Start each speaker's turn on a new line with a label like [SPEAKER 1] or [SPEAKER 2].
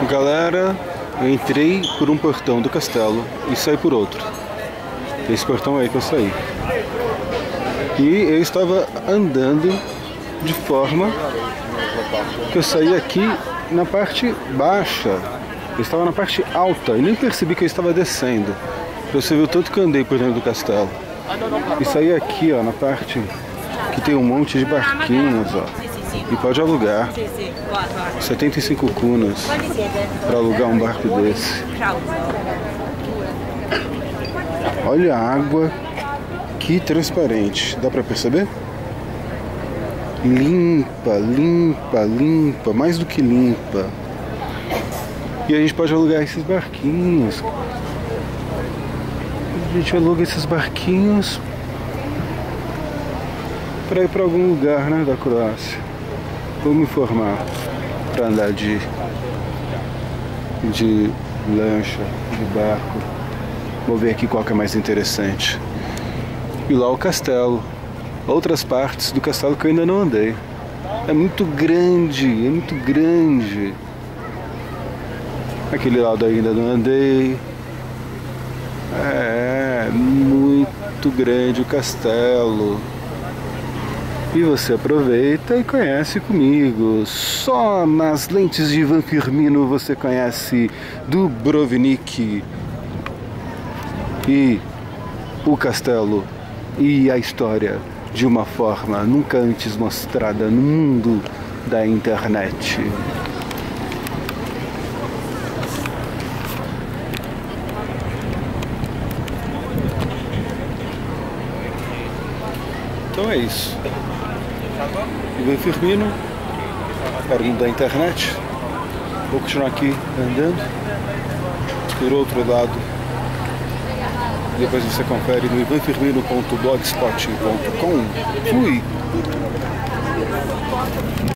[SPEAKER 1] Galera, eu entrei por um portão do castelo e saí por outro. Esse portão aí que eu saí. E eu estava andando de forma que eu saí aqui na parte baixa. Eu estava na parte alta e nem percebi que eu estava descendo. Você viu tanto que eu andei por dentro do castelo. E saí aqui, ó, na parte que tem um monte de barquinhos, ó. E pode alugar 75 kunas para alugar um barco desse. Olha a água, que transparente. Dá para perceber? Limpa, limpa, limpa, mais do que limpa. E a gente pode alugar esses barquinhos. A gente aluga esses barquinhos para ir para algum lugar, né, da Croácia. Vou me informar para andar de lancha, de barco. Vou ver aqui qual que é mais interessante. E lá o castelo. Outras partes do castelo que eu ainda não andei. É muito grande, é muito grande. Aquele lado ainda não andei. É muito grande o castelo. E você aproveita e conhece comigo. Só nas lentes de Ivan Firmino você conhece Dubrovnik e o castelo e a história de uma forma nunca antes mostrada no mundo da internet. Então é isso. Ivan Firmino, para o mundo da internet. Vou continuar aqui andando por outro lado. Depois você confere no ivanfirmino.blogspot.com. Fui!